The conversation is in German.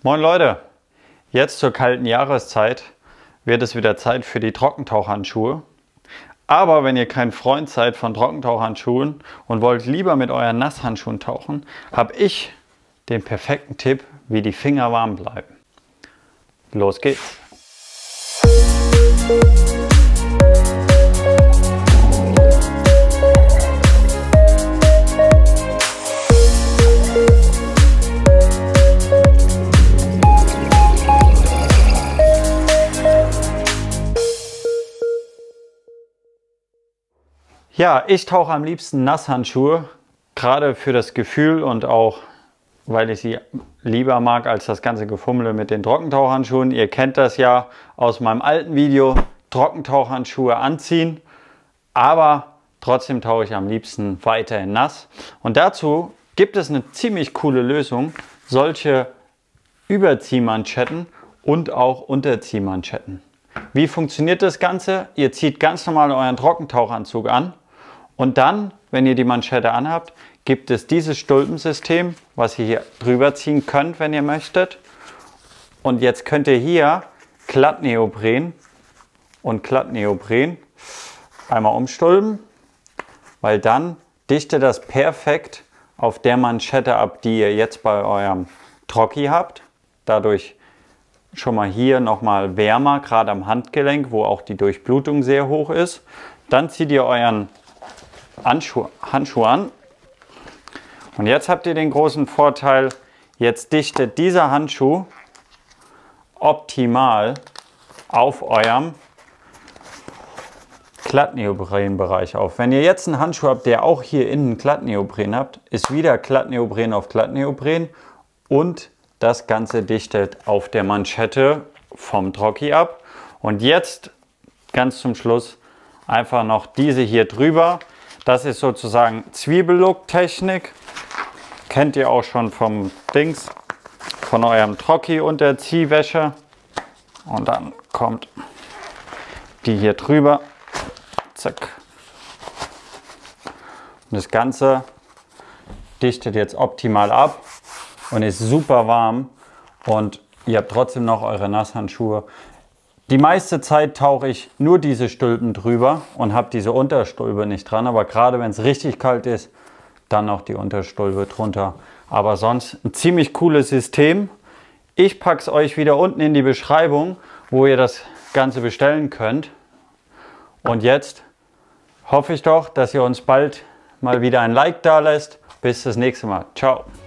Moin Leute, jetzt zur kalten Jahreszeit wird es wieder Zeit für die Trockentauchhandschuhe. Aber wenn ihr kein Freund seid von Trockentauchhandschuhen und wollt lieber mit euren Nasshandschuhen tauchen, habe ich den perfekten Tipp, wie die Finger warm bleiben. Los geht's! Ja, ich tauche am liebsten Nasshandschuhe, gerade für das Gefühl und auch, weil ich sie lieber mag als das ganze Gefummel mit den Trockentauchhandschuhen. Ihr kennt das ja aus meinem alten Video, Trockentauchhandschuhe anziehen, aber trotzdem tauche ich am liebsten weiterhin nass. Und dazu gibt es eine ziemlich coole Lösung, solche Überziehmanschetten und auch Unterziehmanschetten. Wie funktioniert das Ganze? Ihr zieht ganz normal euren Trockentauchanzug an. Und dann, wenn ihr die Manschette anhabt, gibt es dieses Stulpensystem, was ihr hier drüber ziehen könnt, wenn ihr möchtet. Und jetzt könnt ihr hier Glattneopren und Glattneopren einmal umstülpen, weil dann dichtet das perfekt auf der Manschette ab, die ihr jetzt bei eurem Trocki habt. Dadurch schon mal hier nochmal wärmer, gerade am Handgelenk, wo auch die Durchblutung sehr hoch ist. Dann zieht ihr euren Handschuh an und jetzt habt ihr den großen Vorteil, jetzt dichtet dieser Handschuh optimal auf eurem Glattneoprenbereich auf. Wenn ihr jetzt einen Handschuh habt, der auch hier innen Glattneopren habt, ist wieder Glattneopren auf Glattneopren und das Ganze dichtet auf der Manschette vom Trocki ab. Und jetzt ganz zum Schluss einfach noch diese hier drüber. Das ist sozusagen Zwiebellook-Technik. Kennt ihr auch schon vom Dings, von eurem Trocki Unterziehwäsche. Und dann kommt die hier drüber. Zack. Und das Ganze dichtet jetzt optimal ab und ist super warm. Und ihr habt trotzdem noch eure Nasshandschuhe. Die meiste Zeit tauche ich nur diese Stülpen drüber und habe diese Unterstülpe nicht dran. Aber gerade wenn es richtig kalt ist, dann noch die Unterstülpe drunter. Aber sonst ein ziemlich cooles System. Ich packe es euch wieder unten in die Beschreibung, wo ihr das Ganze bestellen könnt. Und jetzt hoffe ich doch, dass ihr uns bald mal wieder ein Like da lässt. Bis das nächste Mal. Ciao.